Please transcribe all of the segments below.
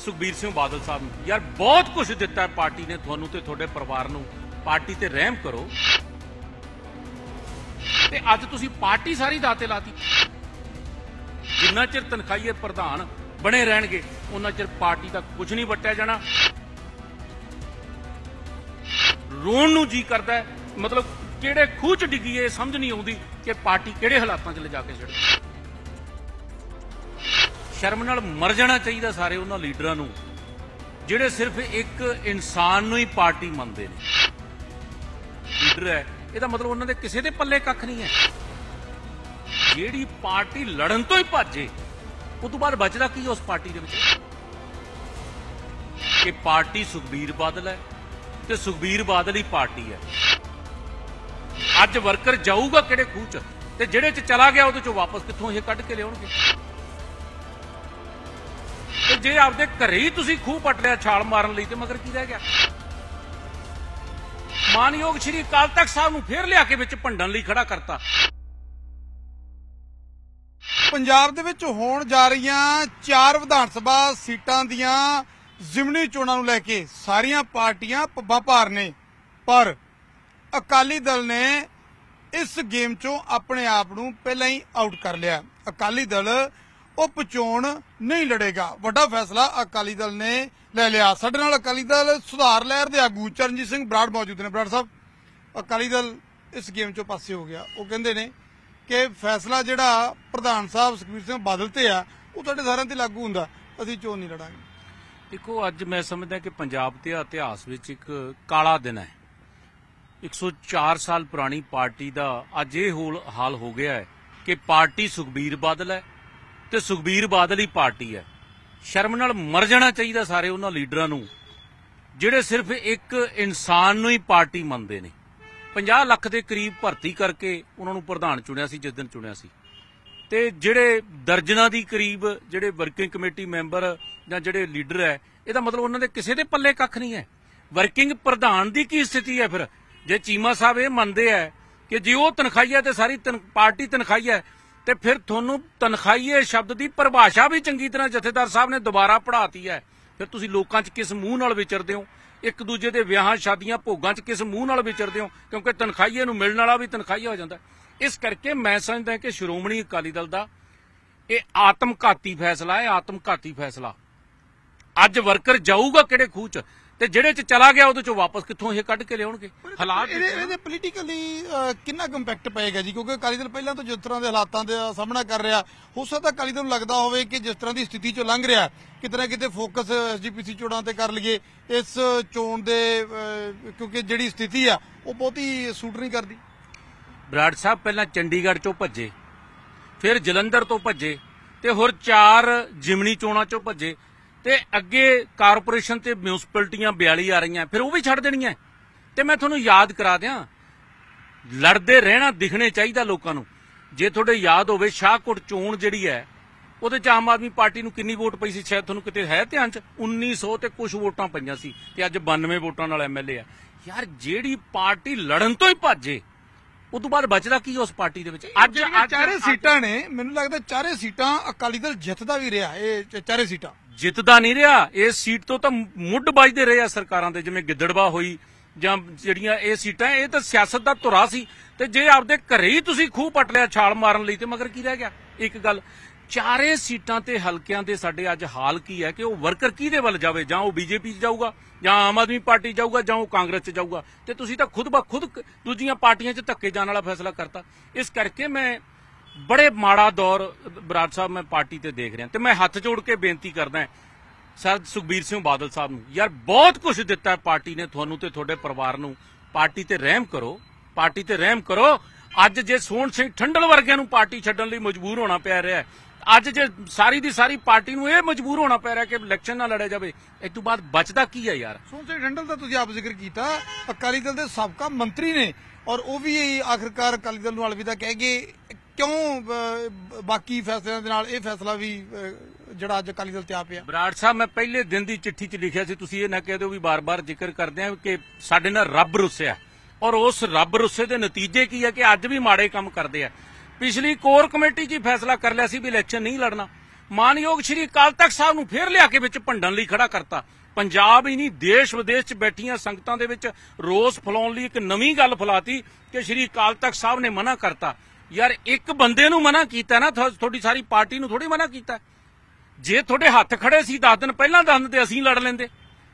ਸੁਖਬੀਰ ਸਿੰਘ ਬਾਦਲ ਸਾਹਿਬ ਨੂੰ ਯਾਰ ਬਹੁਤ ਕੁਝ ਦਿੱਤਾ ਪਾਰਟੀ ਨੇ ਤੁਹਾਨੂੰ ਤੇ ਤੁਹਾਡੇ ਪਰਿਵਾਰ ਨੂੰ। ਪਾਰਟੀ ਤੇ ਰਹਿਮ ਕਰੋ। ਤੇ ਅੱਜ ਤੁਸੀਂ ਪਾਰਟੀ ਸਾਰੀ ਦਾਤੇ ਲਾਤੀ। ਜਿੰਨਾ ਚਿਰ ਤਨਖਾਹੀਏ ਪ੍ਰਧਾਨ ਬਣੇ ਰਹਿਣਗੇ ਉਹਨਾਂ ਚਿਰ ਪਾਰਟੀ ਦਾ ਕੁਝ ਨਹੀਂ ਵਟਿਆ ਜਾਣਾ। ਰੋਣ ਨੂੰ ਜੀ ਕਰਦਾ ਹੈ, ਮਤਲਬ ਕਿਹੜੇ ਖੂਹ ਚ ਡਿੱਗੀਏ ਸਮਝ ਨਹੀਂ ਆਉਂਦੀ ਕਿ ਪਾਰਟੀ ਕਿਹੜੇ ਹਾਲਾਤਾਂ 'ਚ ਲਿਜਾ ਕੇ ਛੱਡੇ। ਸ਼ਰਮ ਨਾਲ ਮਰ ਜਾਣਾ ਚਾਹੀਦਾ ਸਾਰੇ ਉਹਨਾਂ ਲੀਡਰਾਂ ਨੂੰ ਜਿਹੜੇ ਸਿਰਫ ਇੱਕ ਇਨਸਾਨ ਨੂੰ ਹੀ ਪਾਰਟੀ ਮੰਨਦੇ ਨੇ। ਲੀਡਰ ਹੈ ਇਹਦਾ ਮਤਲਬ ਉਹਨਾਂ ਦੇ ਕਿਸੇ ਦੇ ਪੱਲੇ ਕੱਖ ਨਹੀਂ ਹੈ। ਜਿਹੜੀ ਪਾਰਟੀ ਲੜਨ ਤੋਂ ਹੀ ਭੱਜੇ ਉਸ ਤੋਂ ਬਾਅਦ ਬਚਦਾ ਕੀ ਉਸ ਪਾਰਟੀ ਦੇ ਵਿੱਚ? ਕਿ ਪਾਰਟੀ ਸੁਖਬੀਰ ਬਾਦਲ ਹੈ ਤੇ ਸੁਖਬੀਰ ਬਾਦਲ ਹੀ ਪਾਰਟੀ ਹੈ। ਅੱਜ ਵਰਕਰ ਜਾਊਗਾ ਕਿਹੜੇ ਖੂਹ ਚ ਤੇ ਜਿਹੜੇ ਚ ਚਲਾ ਗਿਆ ਉਹਦੇ ਚੋਂ ਵਾਪਸ ਕਿੱਥੋਂ ਇਹ ਕੱਢ ਕੇ ਲਿਆਉਣਗੇ? ਤੇ ਜੇ ਆਪਦੇ ਘਰੇ ਹੀ ਤੁਸੀਂ ਖੂਹ ਪੱਟ ਲਿਆ ਛਾਲ ਮਾਰਨ ਲਈ ਤੇ ਮਗਰ ਕੀ ਰਹਿ ਗਿਆ? ਮਾਨਯੋਗ ਸ਼੍ਰੀ ਅਕਾਲ ਤਖਤ ਸਾਹਿਬ ਨੂੰ ਫੇਰ ਲਿਆ ਕੇ ਵਿੱਚ ਭੰਡਣ ਲਈ ਖੜਾ ਕਰਤਾ। ਪੰਜਾਬ ਦੇ ਵਿੱਚ ਹੋਣ ਜਾ ਰਹੀਆਂ 4 ਵਿਧਾਨ ਸਭਾ ਸੀਟਾਂ ਦੀਆਂ ਜ਼ਿਮਨੀ ਚੋਣਾਂ ਨੂੰ ਲੈ ਕੇ ਸਾਰੀਆਂ ਪਾਰਟੀਆਂ ਪੱਬਾਂ ਭਾਰ ਨੇ, ਪਰ ਅਕਾਲੀ ਦਲ ਨੇ ਇਸ ਗੇਮ ਚੋਂ ਆਪਣੇ ਆਪ ਨੂੰ ਪਹਿਲਾਂ ਹੀ ਆਊਟ ਕਰ ਲਿਆ। ਅਕਾਲੀ ਦਲ ਉਪ ਚੋਣ ਨਹੀਂ ਲੜੇਗਾ। ਵੱਡਾ ਫੈਸਲਾ ਅਕਾਲੀ ਦਲ ਨੇ ਲੈ ਲਿਆ। ਸਾਡੇ ਨਾਲ ਅਕਾਲੀ ਦਲ ਸੁਧਾਰ ਲਹਿਰ ਦੇ ਆਗੂ ਚਰਨਜੀਤ ਸਿੰਘ ਬਰਾੜ ਮੌਜੂਦ ਨੇ। ਬਰਾੜ ਸਾਹਿਬ, ਅਕਾਲੀ ਦਲ ਇਸ ਗੇਮ ਚੋਂ ਪਾਸੇ ਹੋ ਗਿਆ। ਉਹ ਕਹਿੰਦੇ ਨੇ ਕਿ ਫੈਸਲਾ ਜਿਹੜਾ ਪ੍ਰਧਾਨ ਸਾਹਿਬ ਸੁਖਬੀਰ ਸਿੰਘ ਬਾਦਲ ਤੇ ਆ ਉਹ ਤੁਹਾਡੇ ਸਾਰਿਆਂ ਤੇ ਲਾਗੂ ਹੁੰਦਾ, ਅਸੀਂ ਚੋਣ ਨਹੀਂ ਲੜਾਂਗੇ। ਦੇਖੋ, ਅੱਜ ਮੈਂ ਸਮਝਦਾ ਕਿ ਪੰਜਾਬ ਦੇ ਇਤਿਹਾਸ ਵਿੱਚ ਇੱਕ ਕਾਲਾ ਦਿਨ ਹੈ। 104 ਸਾਲ ਪੁਰਾਣੀ ਪਾਰਟੀ ਦਾ ਅੱਜ ਇਹ ਹਾਲ ਹੋ ਗਿਆ ਹੈ ਕਿ ਪਾਰਟੀ ਸੁਖਬੀਰ ਬਾਦਲ ਹੈ ਤੇ ਸੁਖਬੀਰ ਬਾਦਲ ਹੀ ਪਾਰਟੀ ਹੈ। ਸ਼ਰਮ ਨਾਲ ਮਰ ਜਾਣਾ ਚਾਹੀਦਾ ਸਾਰੇ ਉਹਨਾਂ ਲੀਡਰਾਂ ਨੂੰ ਜਿਹੜੇ ਸਿਰਫ ਇੱਕ ਇਨਸਾਨ ਨੂੰ ਹੀ ਪਾਰਟੀ ਮੰਨਦੇ ਨੇ। 50 ਲੱਖ ਦੇ ਕਰੀਬ ਭਰਤੀ ਕਰਕੇ ਉਹਨਾਂ ਨੂੰ ਪ੍ਰਧਾਨ ਚੁਣਿਆ ਸੀ ਜਿਸ ਦਿਨ ਚੁਣਿਆ ਸੀ, ਤੇ ਜਿਹੜੇ ਦਰਜਨਾਂ ਦੀ ਕਰੀਬ ਜਿਹੜੇ ਵਰਕਿੰਗ ਕਮੇਟੀ ਮੈਂਬਰ ਜਾਂ ਜਿਹੜੇ ਲੀਡਰ ਹੈ, ਇਹਦਾ ਮਤਲਬ ਉਹਨਾਂ ਦੇ ਕਿਸੇ ਦੇ ਪੱਲੇ ਕੱਖ ਨਹੀਂ ਹੈ। ਵਰਕਿੰਗ ਪ੍ਰਧਾਨ ਦੀ ਕੀ ਸਥਿਤੀ ਹੈ ਫਿਰ? ਜੇ ਚੀਮਾ ਸਾਹਿਬ ਇਹ ਮੰਨਦੇ ਹੈ ਕਿ ਜੇ ਉਹ ਤਨਖਾਹੀਆ ਤੇ ਸਾਰੀ ਪਾਰਟੀ ਤਨਖਾਹੀਆ ਹੈ, ਤੇ ਫਿਰ ਤੁਹਾਨੂੰ ਤਨਖਾਹੀਏ ਸ਼ਬਦ ਦੀ ਪਰਿਭਾਸ਼ਾ ਵੀ ਚੰਗੀ ਤਰ੍ਹਾਂ ਜਥੇਦਾਰ ਸਾਹਿਬ ਨੇ ਦੁਬਾਰਾ ਪੜ੍ਹਾਤੀ ਹੈ। ਫਿਰ ਤੁਸੀਂ ਲੋਕਾਂ 'ਚ ਕਿਸ ਮੂੰਹ ਨਾਲ ਵਿਚਰਦੇ ਹੋ? ਇੱਕ ਦੂਜੇ ਦੇ ਵਿਆਹਾਂ ਸ਼ਾਦੀਆਂ ਭੋਗਾਂ 'ਚ ਕਿਸ ਮੂੰਹ ਨਾਲ ਵਿਚਰਦੇ ਹੋ? ਕਿਉਂਕਿ ਤਨਖਾਹੀਏ ਨੂੰ ਮਿਲਣ ਵਾਲਾ ਵੀ ਤਨਖਾਹੀਆ ਹੋ ਜਾਂਦਾ। ਇਸ ਕਰਕੇ ਮੈਂ ਸਮਝਦਾ ਕਿ ਸ਼੍ਰੋਮਣੀ ਅਕਾਲੀ ਦਲ ਦਾ ਇਹ ਆਤਮਘਾਤੀ ਫੈਸਲਾ ਹੈ। ਆਤਮਘਾਤੀ ਫੈਸਲਾ। ਅੱਜ ਵਰਕਰ ਜਾਊਗਾ ਕਿਹੜੇ ਖੂਹ 'ਚ ਤੇ ਜਿਹੜੇ 'ਚ ਚਲਾ ਗਿਆ ਉਹਦੇ 'ਚੋਂ ਵਾਪਸ ਕਿੱਥੋਂ ਇਹ ਕੱਢ ਕੇ ਲਿਆਉਣਗੇ? ਹਾਲਾਤ ਇਹਦੇ ਪੋਲੀਟੀਕਲੀ ਕਿੰਨਾ ਇੰਪੈਕਟ ਪਏਗਾ ਜੀ? ਕਿਉਂਕਿ ਅਕਾਲੀ ਦਲ ਪਹਿਲਾਂ ਤੋਂ ਜਿਸ ਤਰ੍ਹਾਂ ਦੇ ਹਾਲਾਤਾਂ ਦਾ ਸਾਹਮਣਾ ਕਰ ਰਿਹਾ, ਹੋ ਸਕਦਾ ਅਕਾਲੀ ਦਲ ਨੂੰ ਲੱਗਦਾ ਹੋਵੇ ਕਿ ਜਿਸ ਤਰ੍ਹਾਂ ਦੀ ਸਥਿਤੀ 'ਚੋਂ ਲੰਘ ਰਿਹਾ, ਕਿਤੇ ਨਾ ਕਿਤੇ ਫੋਕਸ ਐਸਜੀਪੀਸੀ ਚੋਣਾਂ ਤੇ ਕਰ ਲਈਏ ਇਸ ਚੋਣ ਦੇ, ਕਿਉਂਕਿ ਜਿਹੜੀ ਸਥਿਤੀ ਆ ਉਹ ਬਹੁਤੀ ਸੂਟ ਨਹੀਂ ਕਰਦੀ। ਬਰਾੜ ਸਾਹਿਬ ਪਹਿਲਾਂ ਚੰਡੀਗੜ੍ਹ 'ਚੋਂ ਭੱਜੇ, ਫਿਰ ਜਲੰਧਰ ਤੋਂ ਭੱਜੇ, ਤੇ ਹੋਰ 4 ਜ਼ਿਮਨੀ ਚੋਣਾਂ 'ਚੋਂ ਭੱਜੇ, ਤੇ ਅੱਗੇ ਕਾਰਪੋਰੇਸ਼ਨ ਤੇ ਮਿਊਨਿਸਪੈਲਿਟੀਆਂ 42 ਆ ਰਹੀਆਂ, ਫਿਰ ਉਹ ਵੀ ਛੱਡ ਦੇਣੀਆਂ। ਤੇ ਮੈਂ ਤੁਹਾਨੂੰ ਯਾਦ ਕਰਾ ਦਿਆਂ, ਲੜਦੇ ਰਹਿਣਾ ਦਿਖਣੇ ਚਾਹੀਦਾ ਲੋਕਾਂ ਨੂੰ। ਜੇ ਤੁਹਾਡੇ ਯਾਦ ਹੋਵੇ ਸ਼ਾਹਕੋਟ ਚੋਣ ਜਿਹੜੀ ਹੈ ਉਹਦੇ 'ਚ ਆਮ ਆਦਮੀ ਪਾਰਟੀ ਨੂੰ ਕਿੰਨੀ ਵੋਟ ਪਈ ਸੀ? ਸ਼ਾਇਦ ਤੁਹਾਨੂੰ ਕਿਤੇ ਹੈ ਧਿਆਨ 'ਚ? 1900 ਤੇ ਕੁਝ ਵੋਟਾਂ ਪਈਆਂ ਸੀ, ਤੇ ਅੱਜ 92 ਵੋਟਾਂ ਨਾਲ ਐਮਐਲਏ ਆ। ਯਾਰ, ਜਿਹੜੀ ਪਾਰਟੀ ਲੜਨ ਤੋਂ ਹੀ ਭੱਜੇ ਉਸ ਤੋਂ ਬਾਅਦ ਬਚਦਾ ਕੀ ਉਸ ਪਾਰਟੀ ਦੇ ਵਿੱਚ? ਅੱਜ 4 ਸੀਟਾਂ ਨੇ, ਮੈਨੂੰ ਲੱਗਦਾ 4 ਸੀਟਾਂ ਅਕਾਲੀ ਦਲ ਜਿੱਤਦਾ ਵੀ ਰਿਹਾ। ਇਹ 4 ਸੀਟਾਂ ਜਿੱਤਦਾ ਨਹੀਂ ਰਿਹਾ। ਇਸ ਸੀਟ ਤੋਂ ਤਾਂ ਮੁੱਢ ਵੱਜਦੇ ਰਹੇ ਆ ਸਰਕਾਰਾਂ ਦੇ, ਜਿਵੇਂ ਗਿੱਦੜਵਾ ਹੋਈ ਜਾਂ ਜਿਹੜੀਆਂ ਇਹ ਸੀਟਾਂ, ਇਹ ਤਾਂ ਸਿਆਸਤ ਦਾ ਧੁਰਾ ਸੀ। ਤੇ ਜੇ ਆਪਦੇ ਘਰੇ ਹੀ ਤੁਸੀਂ ਖੂਹ ਪੱਟ ਲਿਆ ਛਾਲ ਮਾਰਨ ਲਈ ਤੇ ਮਗਰ ਕੀ ਰਹਿ ਗਿਆ? ਇੱਕ ਗੱਲ, 4 ਸੀਟਾਂ ਤੇ ਹਲਕਿਆਂ ਦੇ ਸਾਡੇ ਅੱਜ ਹਾਲ ਕੀ ਹੈ ਕਿ ਉਹ ਵਰਕਰ ਕਿਹਦੇ ਵੱਲ ਜਾਵੇ? ਜਾਂ ਉਹ ਬੀਜੇਪੀ 'ਚ ਜਾਊਗਾ, ਜਾਂ ਆਮ ਆਦਮੀ ਪਾਰਟੀ ਜਾਊਗਾ, ਜਾਂ ਉਹ ਕਾਂਗਰਸ 'ਚ ਜਾਊਗਾ। ਤੇ ਤੁਸੀਂ ਤਾਂ ਖੁਦ ਬ ਖੁਦ ਦੂਜੀਆਂ ਪਾਰਟੀਆਂ 'ਚ ਧੱਕੇ ਜਾਣ ਵਾਲਾ ਫੈਸਲਾ ਕਰਤਾ। ਇਸ ਕਰਕੇ ਮੈਂ ਬੜੇ ਮਾੜਾ ਦੌਰ ਬਰਾੜ ਸਾਹਿਬ ਮੈਂ ਪਾਰਟੀ ਤੇ ਦੇਖ ਰਿਹਾ, ਤੇ ਮੈਂ ਹੱਥ ਜੋੜ ਕੇ ਬੇਨਤੀ ਕਰਦਾ ਸਰ ਸੁਖਬੀਰ ਸਿੰਘ ਬਾਦਲ ਸਾਹਿਬ ਨੂੰ, ਯਾਰ ਬਹੁਤ ਕੁਝ ਦਿੱਤਾ ਪਾਰਟੀ ਨੇ ਤੁਹਾਨੂੰ ਤੇ ਤੁਹਾਡੇ ਪਰਿਵਾਰ ਨੂੰ। ਪਾਰਟੀ ਤੇ ਰਹਿਮ ਕਰੋ। ਪਾਰਟੀ ਤੇ ਰਹਿਮ ਕਰੋ। ਅੱਜ ਜੇ ਸੋਹਣ ਸਿੰਘ ਠੰਡਲ ਵਰਗਿਆਂ ਨੂੰ ਪਾਰਟੀ ਛੱਡਣ ਲਈ ਮਜਬੂਰ ਹੋਣਾ ਪੈ ਰਿਹਾ, ਅੱਜ ਜੇ ਸਾਰੀ ਦੀ ਸਾਰੀ ਪਾਰਟੀ ਨੂੰ ਇਹ ਮਜਬੂਰ ਹੋਣਾ ਪੈ ਰਿਹਾ ਕਿ ਇਲੈਕਸ਼ਨ ਨਾ ਲੜਿਆ ਜਾਵੇ, ਇਸ ਤੋਂ ਬਾਅਦ ਬਚਦਾ ਕੀ ਹੈ ਯਾਰ? ਸੋਹਣ ਸਿੰਘ ਠੰਡਲ ਦਾ ਤੁਸੀਂ ਆਪ ਜ਼ਿਕਰ ਕੀਤਾ, ਅਕਾਲੀ ਦਲ ਦੇ ਸਾਬਕਾ ਮੰਤਰੀ ਨੇ, ਔਰ ਉਹ ਵੀ ਆਖਿਰਕਾਰ ਅਕਾਲੀ ਦਲ ਨੂੰ ਅਲਵਿਦਾ ਕਹਿ ਗਏ। ਕਿਉਂ ਬਾਕੀ ਫੈਸਲਿਆਂ ਦੇ ਨਾਲ ਇਹ ਫੈਸਲਾ ਵੀ ਜਿਹੜਾ ਅੱਜ ਅਕਾਲੀ ਦਲ ਤੇ ਆ ਪਿਆ? ਬਰਾੜ ਸਾਹਿਬ, ਮੈਂ ਪਹਿਲੇ ਦਿਨ ਦੀ ਚਿੱਠੀ 'ਚ ਲਿਖਿਆ ਸੀ, ਤੁਸੀਂ ਇਹ ਨਾ ਕਹਿ ਦਿਓ ਵੀ ਬਾਰ-ਬਾਰ ਜ਼ਿਕਰ ਕਰਦੇ ਆ ਕਿ ਸਾਡੇ ਨਾਲ ਰੱਬ ਰੁੱਸਿਆ, ਔਰ ਉਸ ਰੱਬ ਰੁੱਸੇ ਦੇ ਨਤੀਜੇ ਕੀ ਹੈ ਕਿ ਅੱਜ ਵੀ ਮਾੜੇ ਕੰਮ ਕਰਦੇ ਆ। ਪਿਛਲੀ ਕੋਰ ਕਮੇਟੀ 'ਚ ਹੀ ਫੈਸਲਾ ਕਰ ਲਿਆ ਸੀ ਵੀ ਇਲੈਕਸ਼ਨ ਨਹੀਂ ਲੜਨਾ। ਮਾਨਯੋਗ ਸ਼੍ਰੀ ਅਕਾਲ ਤਖਤ ਸਾਹਿਬ ਨੂੰ ਫੇਰ ਲਿਆ ਕੇ ਵਿੱਚ ਭੰਡਣ ਲਈ ਖੜਾ ਕਰਤਾ। ਪੰਜਾਬ ਹੀ ਨਹੀਂ ਦੇਸ਼ ਵਿਦੇਸ਼ 'ਚ ਬੈਠੀਆਂ ਸੰਗਤਾਂ ਦੇ ਵਿੱਚ ਰੋਸ ਫੈਲਾਉਣ ਲਈ ਇੱਕ ਨਵੀਂ ਗੱਲ ਫੈਲਾਤੀ ਕਿ ਸ਼੍ਰੀ ਅਕਾਲ ਤਖਤ ਸਾਹਿਬ ਨੇ ਮਨਾ ਕਰਤਾ। ਯਾਰ ਇੱਕ ਬੰਦੇ ਨੂੰ ਮਨਾ ਕੀਤਾ ਨਾ, ਤੁਹਾਡੀ ਸਾਰੀ ਪਾਰਟੀ ਨੂੰ ਥੋੜੀ ਮਨਾ ਕੀਤਾ। ਜੇ ਤੁਹਾਡੇ ਹੱਥ ਖੜੇ ਸੀ 10 ਦਿਨ ਪਹਿਲਾਂ 10 ਦਿਨ ਤੇ ਅਸੀਂ ਲੜ ਲੈਂਦੇ।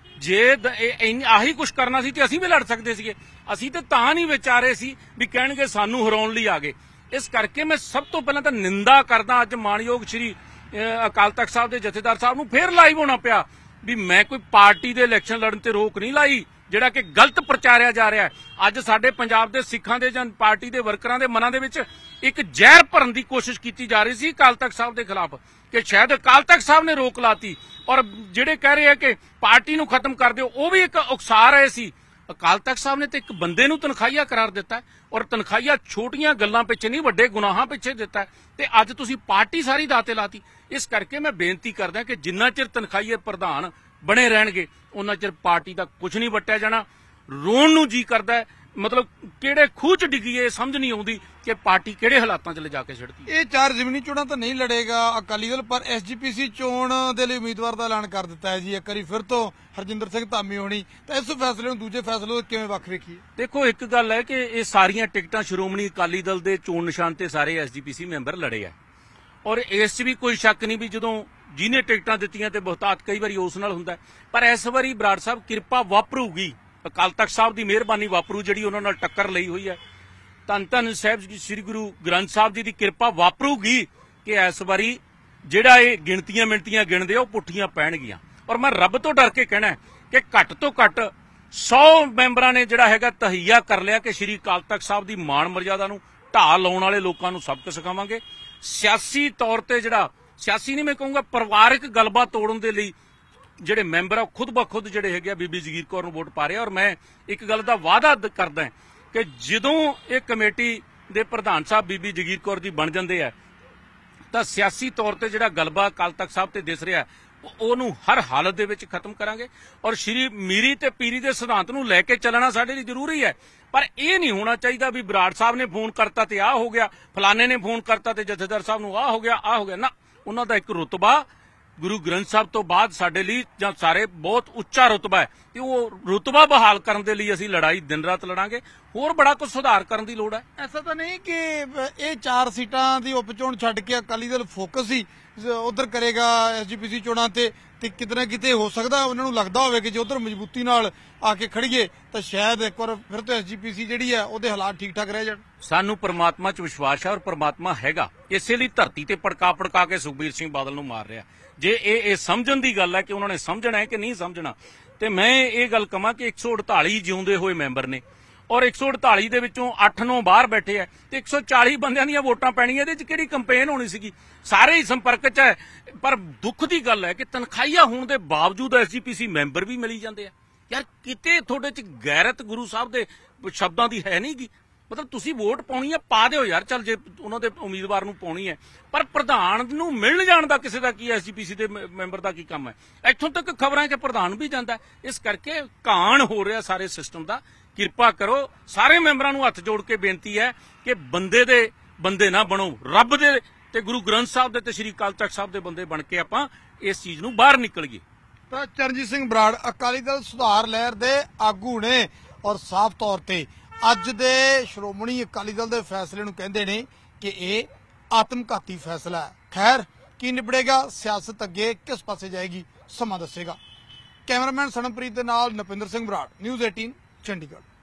ਜੇ ਆਹੀ ਕੁਝ ਕਰਨਾ ਸੀ ਤੇ ਅਸੀਂ ਵੀ ਲੜ ਸਕਦੇ ਸੀਗੇ। ਅਸੀਂ ਤਾਂ ਨਹੀਂ ਵਿਚਾਰੇ ਸੀ ਵੀ ਕਹਿਣਗੇ ਸਾਨੂੰ ਹਰਾਉਣ ਲਈ ਆ ਗਏ। ਇਸ ਕਰਕੇ ਮੈਂ ਸਭ ਤੋਂ ਪਹਿਲਾਂ ਤਾਂ ਨਿੰਦਾ ਕਰਦਾ ਅੱਜ ਮਾਨਯੋਗ ਸ਼੍ਰੀ ਅਕਾਲ ਤਖਤ ਸਾਹਿਬ ਦੇ ਜਥੇਦਾਰ ਸਾਹਿਬ ਨੂੰ ਫੇਰ ਲਾਈਵ ਹੋਣਾ ਪਿਆ ਵੀ ਮੈਂ ਕੋਈ ਪਾਰਟੀ ਦੇ ਇਲੈਕਸ਼ਨ ਲੜਨ ਤੇ ਰੋਕ ਨਹੀਂ ਲਾਈ, ਜਿਹੜਾ ਕਿ ਗਲਤ ਪ੍ਰਚਾਰਿਆ ਜਾ ਰਿਹਾ ਹੈ। ਅੱਜ ਸਾਡੇ ਪੰਜਾਬ ਦੇ ਸਿੱਖਾਂ ਦੇ ਜਾਂ ਪਾਰਟੀ ਦੇ ਵਰਕਰਾਂ ਦੇ ਮਨਾਂ ਦੇ ਵਿੱਚ ਇੱਕ ਜ਼ਹਿਰ ਭਰਨ ਦੀ ਕੋਸ਼ਿਸ਼ ਕੀਤੀ ਜਾ ਰਹੀ ਸੀ ਅਕਾਲ ਤਖਤ ਸਾਹਿਬ ਦੇ ਖਿਲਾਫ ਕਿ ਸ਼ਾਇਦ ਅਕਾਲ ਤਖਤ ਸਾਹਿਬ ਨੇ ਰੋਕ ਲਾਤੀ, ਔਰ ਜਿਹੜੇ ਕਹਿ ਰਹੇ ਆ ਕਿ ਪਾਰਟੀ ਨੂੰ ਖਤਮ ਕਰ ਦਿਓ ਉਹ ਵੀ ਇੱਕ ਉਕਸਾ ਰਹੇ ਸੀ। ਅਕਾਲ ਤਖਤ ਸਾਹਿਬ ਨੇ ਤੇ ਇੱਕ ਬੰਦੇ ਨੂੰ ਤਨਖਾਹੀਆ ਕਰਾਰ ਦਿੱਤਾ ਔਰ ਤਨਖਾਹੀਆ ਛੋਟੀਆਂ ਗੱਲਾਂ ਪਿੱਛੇ ਨਹੀਂ ਵੱਡੇ ਗੁਨਾਹਾਂ ਪਿੱਛੇ ਦਿੱਤਾ ਤੇ ਅੱਜ ਤੁਸੀਂ ਪਾਰਟੀ ਸਾਰੀ ਦਾਤੇ ਲਾਤੀ। ਇਸ ਕਰਕੇ ਮੈਂ ਬੇਨਤੀ ਕਰਦਾ ਕਿ ਜਿੰਨਾ ਚਿਰ ਤਨਖਾਹੀਏ ਪ੍ਰਧਾਨ ਬਣੇ ਰਹਿਣਗੇ ਉਹਨਾਂ ਚਿਰ ਪਾਰਟੀ ਦਾ ਕੁਝ ਨਹੀਂ ਵੱਟਿਆ ਜਾਣਾ। ਰੋਣ ਨੂੰ ਜੀ ਕਰਦਾ, ਮਤਲਬ ਕਿਹੜੇ ਖੂਹ 'ਚ ਡਿੱਗੀਏ ਸਮਝ ਨਹੀਂ ਆਉਂਦੀ ਕਿ ਪਾਰਟੀ ਕਿਹੜੇ ਹਾਲਾਤਾਂ 'ਚ ਲਿਜਾ ਕੇ ਛੱਡਦੀ। ਇਹ 4 ਜ਼ਿਮਨੀ ਚੋਣਾਂ ਤਾਂ ਨਹੀਂ ਲੜੇਗਾ ਅਕਾਲੀ ਦਲ, ਪਰ ਐਸਜੀਪੀਸੀ ਚੋਣ ਦੇ ਲਈ ਉਮੀਦਵਾਰ ਦਾ ਐਲਾਨ ਕਰ ਦਿੱਤਾ ਹੈ ਜੀ। ਇੱਕ ਵਾਰੀ ਫਿਰ ਤੋਂ ਹਰਜਿੰਦਰ ਸਿੰਘ ਧਾਮੀ ਹੋਣੀ, ਤਾਂ ਇਸ ਫੈਸਲੇ ਨੂੰ ਦੂਜੇ ਫੈਸਲੇ ਤੋਂ ਕਿਵੇਂ ਵੱਖ ਵੇਖੀਏ? ਦੇਖੋ ਇੱਕ ਗੱਲ ਹੈ ਕਿ ਇਹ ਸਾਰੀਆਂ ਟਿਕਟਾਂ ਸ਼੍ਰੋਮਣੀ ਅਕਾਲੀ ਦਲ ਦੇ ਚੋਣ ਨਿਸ਼ਾਨ ਤੇ ਸਾਰੇ ਐਸਜੀਪੀਸੀ ਮੈਂਬਰ ਲੜੇ ਆ, ਔਰ ਇਸ 'ਚ ਵੀ ਕੋਈ ਸ਼ੱਕ ਨਹੀਂ ਵੀ ਜਦੋਂ ਜਿਹਨੇ ਟਿਕਟਾਂ ਦਿੱਤੀਆਂ ਤੇ ਬਹੁਤਾਤ ਕਈ ਵਾਰੀ ਉਸ ਨਾਲ ਹੁੰਦਾ, ਪਰ ਇਸ ਵਾਰੀ ਬਰਾੜ ਸਾਹਿਬ ਕਿਰਪਾ ਵਾਪਰੂਗੀ, ਅਕਾਲ ਤਖਤ ਸਾਹਿਬ ਦੀ ਮਿਹਰਬਾਨੀ ਵਾਪਰੂ ਜਿਹੜੀ ਉਹਨਾਂ ਨਾਲ ਟੱਕਰ ਲਈ ਹੋਈ ਹੈ। ਧੰਨ ਧੰਨ ਸਾਹਿਬ ਸ੍ਰੀ ਗੁਰੂ ਗ੍ਰੰਥ ਸਾਹਿਬ ਜੀ ਦੀ ਕਿਰਪਾ ਵਾਪਰੂਗੀ ਕਿ ਇਸ ਵਾਰੀ ਜਿਹੜਾ ਇਹ ਗਿਣਤੀਆਂ ਮਿੰਟੀਆਂ ਗਿਣਦੇ ਉਹ ਪੁੱਠੀਆਂ ਪੈਣਗੀਆਂ। ਔਰ ਮੈਂ ਰੱਬ ਤੋਂ ਡਰ ਕੇ ਕਹਿਣਾ ਕਿ ਘੱਟ ਤੋਂ ਘੱਟ 100 ਮੈਂਬਰਾਂ ਨੇ ਜਿਹੜਾ ਹੈਗਾ ਤਹਈਆ ਕਰ ਲਿਆ ਕਿ ਸ੍ਰੀ ਅਕਾਲ ਤਖਤ ਸਾਹਿਬ ਦੀ ਮਾਣ ਮਰਜ਼ਾਦਾ ਨੂੰ ਢਾਹ ਲਾਉਣ ਵਾਲੇ ਲੋਕਾਂ ਨੂੰ ਸਬਕ ਸਿਖਾਵਾਂਗੇ। ਸਿਆਸੀ ਤੌਰ ਤੇ ਜਿਹੜਾ ਸਿਆਸੀ ਨਹੀਂ ਮੈਂ ਕਹੂੰਗਾ ਪਰਿਵਾਰਕ ਗੱਲਬਾਤ ਤੋੜਨ ਦੇ ਲਈ ਜਿਹੜੇ ਮੈਂਬਰ ਆ ਖੁਦ ਬਖੁਦ ਜਿਹੜੇ ਹੈਗੇ ਆ ਬੀਬੀ ਜਗੀਰ ਕੌਰ ਨੂੰ ਵੋਟ ਪਾ ਰਹੇ। ਔਰ ਮੈਂ ਇੱਕ ਗੱਲ ਦਾ ਵਾਅਦਾ ਕਰਦਾ ਕਿ ਜਦੋਂ ਇਹ ਕਮੇਟੀ ਦੇ ਪ੍ਰਧਾਨ ਸਾਹਿਬ ਬੀਬੀ ਜਗੀਰ ਕੌਰ ਜੀ ਬਣ ਜਾਂਦੇ ਆ ਤਾਂ ਸਿਆਸੀ ਤੌਰ ਤੇ ਜਿਹੜਾ ਗਲਬਾ ਅਕਾਲ ਤਖਤ ਸਾਹਿਬ ਤੇ ਦਿਸ ਰਿਹਾ ਉਹਨੂੰ ਹਰ ਹਾਲਤ ਦੇ ਵਿੱਚ ਖਤਮ ਕਰਾਂਗੇ। ਔਰ ਸ਼੍ਰੀ ਮੀਰੀ ਤੇ ਪੀਰੀ ਦੇ ਸਿਧਾਂਤ ਨੂੰ ਲੈ ਕੇ ਚੱਲਣਾ ਸਾਡੇ ਲਈ ਜ਼ਰੂਰੀ ਹੈ, ਪਰ ਇਹ ਨਹੀਂ ਹੋਣਾ ਚਾਹੀਦਾ ਵੀ ਬਰਾੜ ਸਾਹਿਬ ਨੇ ਫੋਨ ਕਰਤਾ ਤੇ ਆਹ ਹੋ ਗਿਆ, ਫਲਾਣੇ ਨੇ ਫੋਨ ਕਰਤਾ ਤੇ ਜਥੇਦਾਰ ਸਾਹਿਬ ਨੂੰ ਆਹ ਹੋ ਗਿਆ ਨਾ। ਉਹਨਾਂ ਦਾ ਇੱਕ ਰੁਤਬਾ ਗੁਰੂ ਗ੍ਰੰਥ ਸਾਹਿਬ ਤੋਂ ਬਾਅਦ ਸਾਡੇ ਲਈ ਜਾਂ ਸਾਰੇ ਬਹੁਤ ਉੱਚਾ ਰੁਤਬਾ ਹੈ ਤੇ ਉਹ ਰੁਤਬਾ ਬਹਾਲ ਕਰਨ ਦੇ ਲਈ ਅਸੀਂ ਲੜਾਈ ਦਿਨ ਰਾਤ ਲੜਾਂਗੇ। ਹੋਰ ਬੜਾ ਕੁਝ ਸੁਧਾਰ ਕਰਨ ਦੀ ਲੋੜ ਹੈ। ਐਸਾ ਤਾਂ ਨਹੀਂ ਕਿ ਇਹ 4 ਸੀਟਾਂ ਦੀ ਉਪਚੋਣ ਛੱਡ ਕੇ ਅਕਾਲੀ ਦਲ ਫੋਕਸ ਹੀ ਉਧਰ ਕਰੇਗਾ ਐਸਜੀਪੀਸੀ ਚੋਣਾਂ ਤੇ ਕਿਤੇ ਨਾ ਕਿਤੇ ਹੋ ਸਕਦਾ ਉਹਨਾਂ ਨੂੰ ਲੱਗਦਾ ਹੋਵੇ ਕਿ ਜੇ ਉਧਰ ਮਜ਼ਬੂਤੀ ਨਾਲ ਆ ਕੇ ਖੜੀਏ ਤਾਂ ਸ਼ਾਇਦ ਇੱਕ ਵਾਰ ਫਿਰ ਤੋਂ ਐਸਜੀਪੀਸੀ ਜਿਹੜੀ ਹੈ ਉਹਦੇ ਹਾਲਾਤ ਠੀਕ ਠਾਕ ਰਹਿ ਜਾਣ। ਸਾਨੂੰ ਪਰਮਾਤਮਾ 'ਚ ਵਿਸ਼ਵਾਸ ਹੈ ਔਰ ਪਰਮਾਤਮਾ ਹੈਗਾ, ਇਸੇ ਲਈ ਧਰਤੀ ਤੇ ਪੜਕਾ ਕੇ ਸੁਖਬੀਰ ਸਿੰਘ ਬਾਦਲ ਨੂੰ ਮਾਰ ਰਿਹਾ। ਜੇ ਇਹ ਸਮਝਣ ਦੀ ਗੱਲ ਹੈ ਕਿ ਉਹਨਾਂ ਨੇ ਸਮਝਣਾ ਹੈ ਕਿ ਨਹੀਂ ਸਮਝਣਾ, ਤੇ ਮੈਂ ਇਹ ਗੱਲ ਕਹਾਂ ਕਿ 148 ਜਿਉਂਦੇ ਹੋਏ ਮੈਂਬਰ ਨੇ ਔਰ 148 ਦੇ ਵਿੱਚੋਂ 8-9 ਬਾਹਰ ਬੈਠੇ ਆ ਤੇ 140 ਬੰਦਿਆਂ ਦੀਆਂ ਵੋਟਾਂ ਪੈਣੀਆਂ। ਇਹਦੇ 'ਚ ਕਿਹੜੀ ਕੰਪੇਨ ਹੋਣੀ ਸੀਗੀ? ਸਾਰੇ ਹੀ ਸੰਪਰਕ 'ਚ ਹੈ। ਪਰ ਦੁੱਖ ਦੀ ਗੱਲ ਹੈ ਕਿ ਤਨਖਾਹੀਆ ਹੋਣ ਦੇ ਬਾਵਜੂਦ ਐਸਜੀਪੀਸੀ ਮੈਂਬਰ ਵੀ ਮਿਲੀ ਜਾਂਦੇ ਆ। ਯਾਰ ਕਿਤੇ ਤੁਹਾਡੇ 'ਚ ਗੈਰਤ ਗੁਰੂ ਸਾਹਿਬ ਦੇ ਸ਼ਬਦਾਂ ਦੀ ਹੈ ਨਹੀਂਗੀ। ਮਤਲਬ ਤੁਸੀਂ ਵੋਟ ਪਾਉਣੀ ਹੈ ਪਾ ਦਿਓ ਯਾਰ, ਚੱਲ ਜੇ ਉਹਨਾਂ ਦੇ ਉਮੀਦਵਾਰ ਨੂੰ ਪਾਉਣੀ ਹੈ, ਪਰ ਪ੍ਰਧਾਨ ਨੂੰ ਮਿਲਣ ਜਾਣ ਦਾ ਕਿਸੇ ਦਾ ਕੀ, ਐਸਜੀਪੀਸੀ ਦੇ ਮੈਂਬਰ ਦਾ ਕੀ ਕੰਮ ਹੈ? ਇੱਥੋਂ ਤੱਕ ਖਬਰਾਂ ਕਿ ਪ੍ਰਧਾਨ ਵੀ ਜਾਂਦਾ। ਇਸ ਕਰਕੇ ਘਾਣ ਹੋ ਰਿਹਾ ਸਾਰੇ ਸਿਸਟਮ ਦਾ। ਕਿਰਪਾ ਕਰੋ, ਸਾਰੇ ਮੈਂਬਰਾਂ ਨੂੰ ਹੱਥ ਜੋੜ ਕੇ ਬੇਨਤੀ ਹੈ ਕਿ ਬੰਦੇ ਦੇ ਬੰਦੇ ਨਾ ਬਣੋ, ਰੱਬ ਦੇ ਤੇ ਗੁਰੂ ਗ੍ਰੰਥ ਸਾਹਿਬ ਦੇ ਤੇ ਸ੍ਰੀ ਅਕਾਲ ਤਖਤ ਸਾਹਿਬ ਦੇ ਬੰਦੇ ਬਣ ਕੇ ਆਪਾਂ ਇਸ ਚੀਜ਼ ਨੂੰ ਬਾਹਰ ਨਿਕਲੀਏ। ਤਾਂ ਚਰਨਜੀਤ ਸਿੰਘ ਬਰਾੜ ਅਕਾਲੀ ਦਲ ਸੁਧਾਰ ਲਹਿਰ ਦੇ ਆਗੂ ਨੇ ਔਰ ਸਾਫ਼ ਤੌਰ ਤੇ ਅੱਜ ਦੇ ਸ਼੍ਰੋਮਣੀ ਅਕਾਲੀ ਦਲ ਦੇ ਫੈਸਲੇ ਨੂੰ ਕਹਿੰਦੇ ਨੇ ਕਿ ਇਹ ਆਤਮਘਾਤੀ ਫੈਸਲਾ ਹੈ। ਖੈਰ ਕੀ ਨਿਬੜੇਗਾ, ਸਿਆਸਤ ਅੱਗੇ ਕਿਸ ਪਾਸੇ ਜਾਏਗੀ, ਸਮਾਂ ਦੱਸੇਗਾ। ਕੈਮਰਾਮੈਨ ਸਨਮਪ੍ਰੀਤ ਦੇ ਨਾਲ ਨਪਿੰਦਰ ਸਿੰਘ ਬਰਾੜ, ਨਿਊਜ਼ 18 ਚੰਡੀਗੜ੍ਹ।